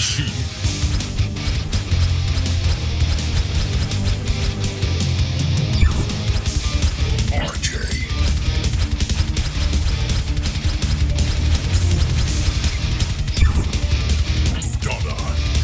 machine. RJ. Donna.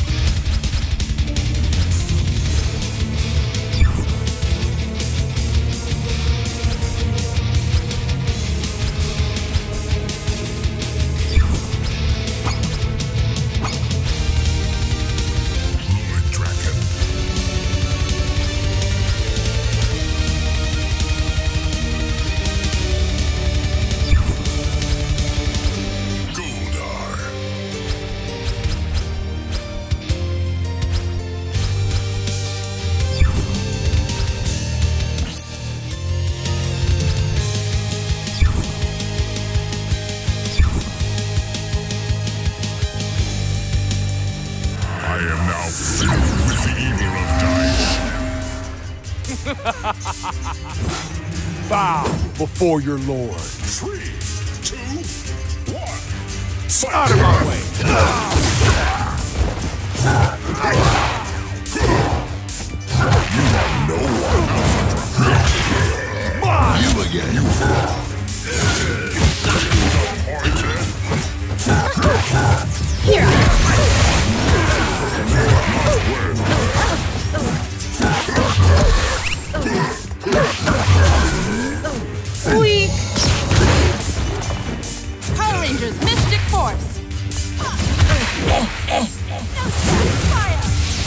I am now filled with the evil of dice. Bow before your lord. 3, 2, 1. Fight! Out of my way! You have no one. You again. You fall. Here I Weak. Power Rangers Mystic Force. Fire.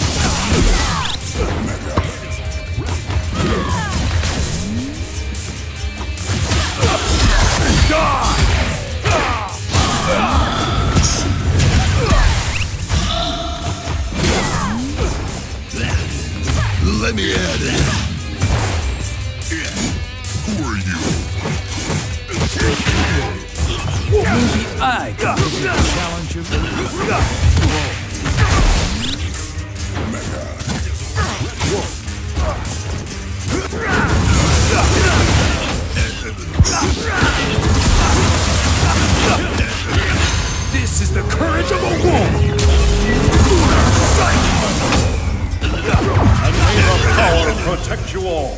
Let me at it. Who are you? Maybe I can challenge you. This is the courage of a wolf. And may the power protect you all.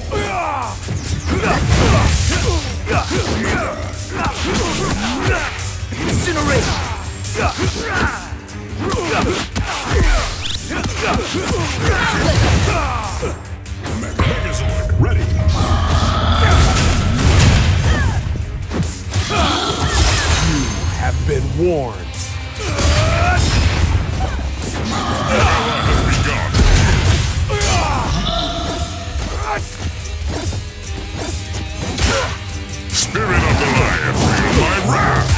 Incinerate! Megazord ready. You have been warned. Spirit of the Lion, feel my wrath!